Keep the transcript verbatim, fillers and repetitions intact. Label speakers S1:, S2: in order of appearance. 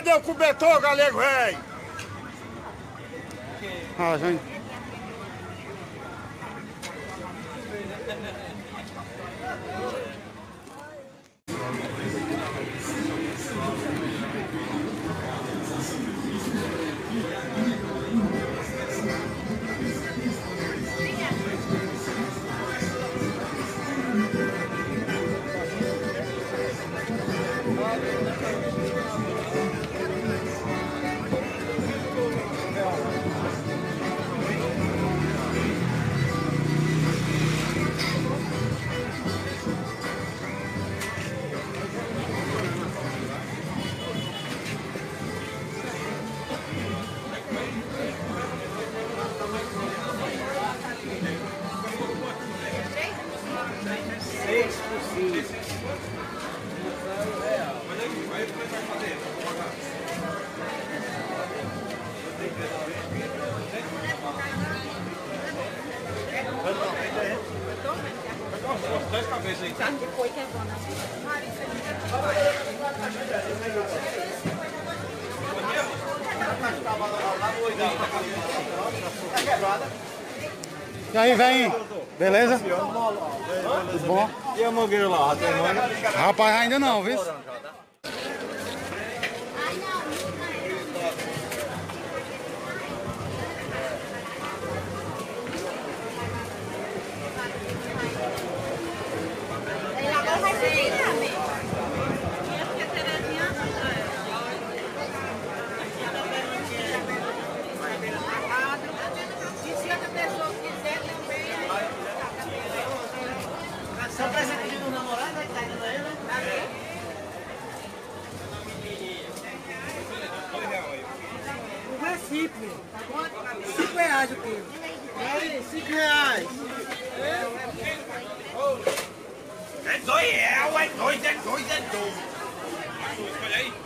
S1: cadê o cobertor, galego, velho?
S2: Ah, gente.
S3: Dois cabeças aí.
S4: Tá, depois que é bom, né?
S2: E aí, velho? Beleza? Tudo bom?
S3: E a mangueira lá, tem manga?
S2: Rapaz, ainda não, viu?
S5: Só presente de um namorado, né? Que tá indo aí, né? O Recife. Cinco reais o quilo. Cinco reais.
S1: É dois, é, é dois, é dois, é dois.
S3: Olha aí.